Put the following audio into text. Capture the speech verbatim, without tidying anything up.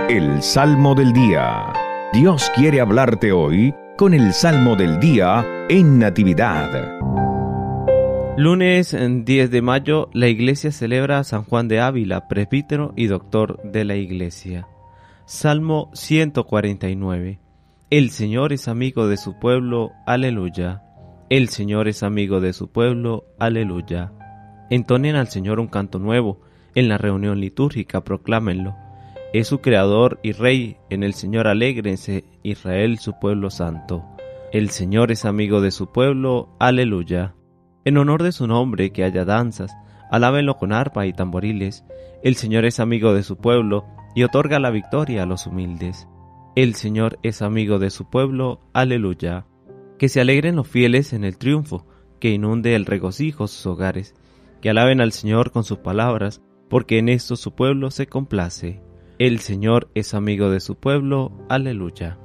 El Salmo del Día. Dios quiere hablarte hoy con el Salmo del Día en Natividad. Lunes diez de mayo, la Iglesia celebra a San Juan de Ávila, presbítero y doctor de la Iglesia. Salmo ciento cuarenta y nueve. El Señor es amigo de su pueblo, aleluya. El Señor es amigo de su pueblo, aleluya. Entonen al Señor un canto nuevo, en la reunión litúrgica proclámenlo. Es su Creador y Rey, en el Señor alégrense, Israel su pueblo santo. El Señor es amigo de su pueblo, aleluya. En honor de su nombre que haya danzas, alábenlo con arpa y tamboriles. El Señor es amigo de su pueblo, y otorga la victoria a los humildes. El Señor es amigo de su pueblo, aleluya. Que se alegren los fieles en el triunfo, que inunde el regocijo sus hogares. Que alaben al Señor con sus palabras, porque en esto su pueblo se complace. El Señor es amigo de su pueblo, aleluya.